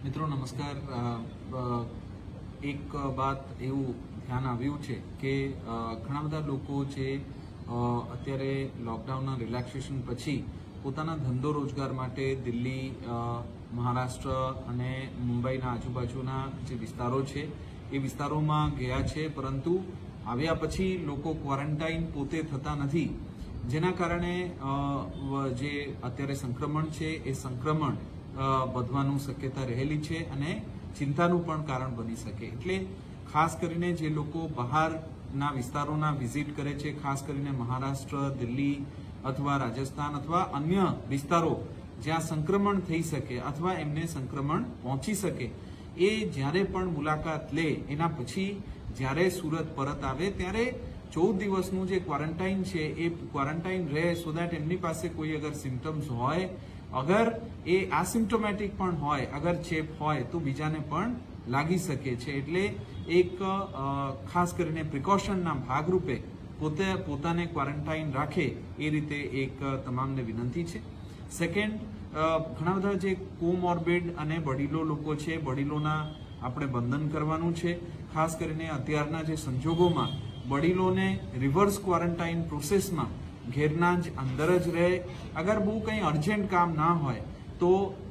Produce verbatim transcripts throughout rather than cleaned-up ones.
મિત્રો નમસ્કાર. એક વાત એવું ધ્યાન આવ્યું છે કે ઘણા બધા લોકો જે અત્યારે લોકડાઉનના રિલેક્સેશન પછી પોતાના ધંધો રોજગાર માટે દિલ્હી, મહારાષ્ટ્ર અને મુંબઈના આજુબાજુના જે વિસ્તારો છે એ વિસ્તારોમાં ગયા છે, પરંતુ આવ્યા પછી લોકો ક્વોરન્ટાઇન પોતે થતા નથી, જેના કારણે જે અત્યારે સંક્રમણ છે એ સંક્રમણ વધવાનું શક્યતા રહેલી છે અને ચિંતાનું પણ કારણ બની શકે. એટલે ખાસ કરીને જે લોકો બહારના વિસ્તારોના વિઝિટ કરે છે, ખાસ કરીને મહારાષ્ટ્ર, દિલ્હી અથવા રાજસ્થાન અથવા અન્ય વિસ્તારો જ્યાં સંક્રમણ થઈ શકે અથવા એમને સંક્રમણ પહોંચી શકે, એ જ્યારે પણ મુલાકાત લે એના પછી જ્યારે સુરત પરત આવે ત્યારે ચૌદ દિવસનું જે ક્વોરન્ટાઇન છે એ ક્વોરન્ટાઇન રહે, સો દેટ એમની પાસે કોઈ અગર સિમ્ટમ્સ હોય, અગર એ આસિમ્ટોમેટિક પણ હોય, અગર ચેપ હોય તો બીજાને પણ લાગી શકે છે. એટલે એક ખાસ કરીને પ્રિકોશનના ભાગરૂપે પોતે પોતાને ક્વોરન્ટાઇન રાખે એ રીતે એક તમામને વિનંતી છે. સેકન્ડ, ઘણા બધા જે કોમોર્બિડ અને વડીલો લોકો છે, વડીલોના આપણે બંધન કરવાનું છે. ખાસ કરીને અત્યારના જે સંજોગોમાં વડીલોને રિવર્સ ક્વોરન્ટાઇન પ્રોસેસમાં ઘેરના જ અંદર જ રહે. અગર બહુ કંઈ અર્જન્ટ કામ ના હોય તો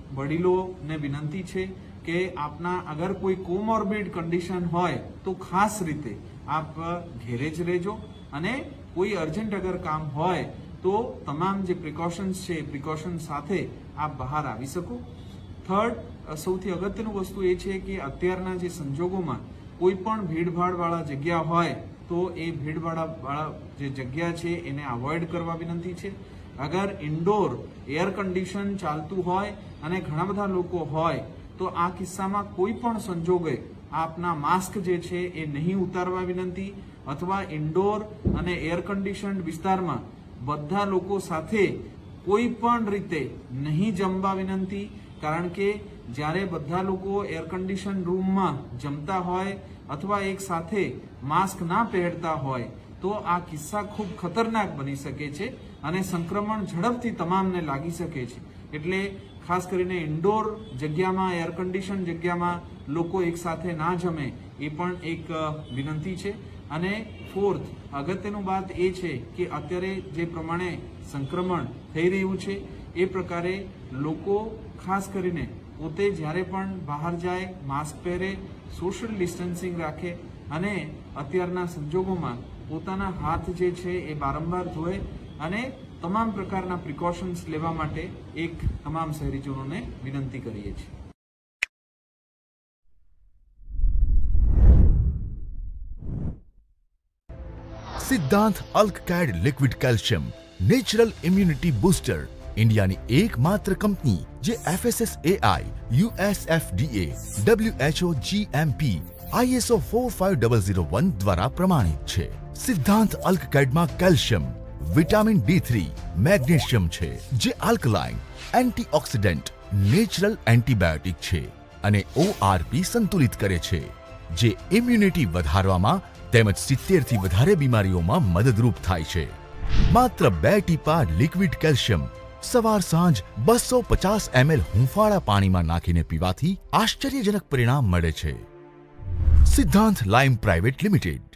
વડીલોને વિનંતી છે કે આપના અગર કોઈ કોમોર્બિડ કન્ડિશન હોય તો ખાસ રીતે આપ ઘેરે જ રહેજો, અને કોઈ અર્જન્ટ અગર કામ હોય તો તમામ જે પ્રિકોશન્સ છે એ પ્રિકોશન સાથે આપ બહાર આવી શકો. થર્ડ, સૌથી અગત્યનું વસ્તુ એ છે કે અત્યારના જે સંજોગોમાં કોઈ પણ ભીડભાડવાળા જગ્યા હોય તો એ ભીડવાળા જે જગ્યા છે એને અવોઇડ કરવા વિનંતી છે. અગર ઇન્ડોર એર કન્ડિશન ચાલતું હોય અને ઘણા બધા લોકો હોય તો આ કિસ્સામાં કોઈ પણ સંજોગે આપના માસ્ક જે છે એ નહીં ઉતારવા વિનંતી, અથવા ઇન્ડોર અને એર કન્ડિશન વિસ્તારમાં બધા લોકો સાથે કોઈ પણ રીતે નહીં જમવા વિનંતી, કારણ કે જ્યારે બધા લોકો એર કન્ડિશન રૂમમાં જમતા હોય અથવા એક સાથે માસ્ક ના પહેરતા હોય તો આ કિસ્સા ખૂબ ખતરનાક બની શકે છે અને સંક્રમણ ઝડપથી તમામને લાગી શકે છે. એટલે ખાસ કરીને ઇન્ડોર જગ્યામાં, એર કન્ડિશન જગ્યામાં લોકો એક સાથે ના જમે એ પણ એક વિનંતી છે. અને ફોર્થ, અગત્યનું વાત એ છે કે અત્યારે જે પ્રમાણે સંક્રમણ થઈ રહ્યું છે એ પ્રકારે લોકો ખાસ કરીને પોતે જ્યારે પણ બહાર જાય માસ્ક પહેરે, સોશિયલ ડિસ્ટન્સિંગ રાખે અને અત્યારના સંજોગોમાં પોતાના હાથ જે છે એ વારંવાર ધોએ અને તમામ પ્રકારના પ્રિકોશન્સ લેવા માટે એક તમામ શહેરીજનોને વિનંતી કરીએ છીએ. સિદ્ધાંત અલ્કકેડ liquid calcium natural immunity booster इंडियानी एकमात्र कंपनी जे FSSAI, USFDA, WHO, GMP, ISO four five zero zero one द्वारा प्रमाणित छे. सिद्धांत अल्ककेड में calcium, vitamin D three, magnesium छे जे आल्कलाइन, एंटीऑक्सिडेंट, नेचरल एंटीबायोटिक छे अने ओआरपी संतुलित करे छे जे इम्युनिटी वधारवामां तेमज सित्तेर थी वधारे बीमारीओमां मददरूप थाय छे. मात्र बे टीपा लिक्विड कैल्शियम सवार सांज बसो पचास एमएल हुंफाड़ा पानी में नाखीने पीवाथी आश्चर्यजनक परिणाम मळे छे. सिद्धांत लाइम प्राइवेट लिमिटेड.